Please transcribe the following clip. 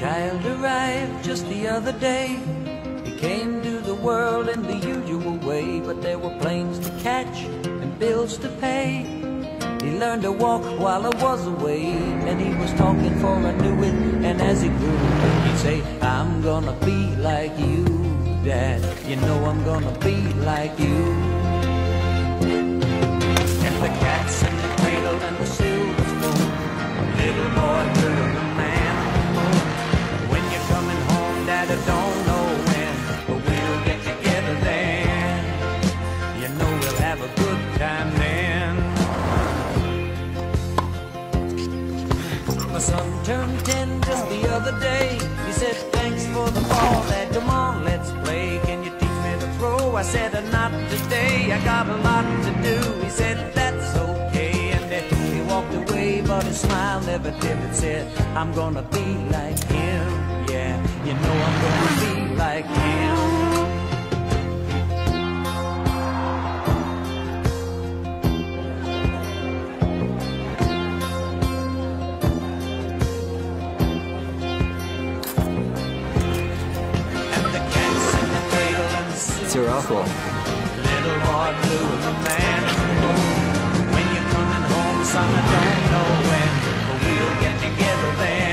child arrived just the other day. He came to the world in the usual way, but there were planes to catch and bills to pay. He learned to walk while I was away, and he was talking for I knew it. And as he grew, he'd say, I'm gonna be like you, Dad. You know I'm gonna be like you. And the cat's in the cradle and the silver spoon, little boy blue and the man on the moon. When you're coming home, Dad, I don't know when, but we'll get together then. You know we'll have a good time then. My son turned 10 just the other day. He said, thanks for the ball, Dad, come on, let's play. Can you teach me to throw? I said, not today, I got a lot to do. He said, that's okay, and then he walked away, but his smile never dimmed. Said, I'm gonna be like him, yeah, you know I'm gonna be like him. It's your awful. Little boy blue and the man in the moon. When you're coming home, son, I don't know when, but we'll get together then.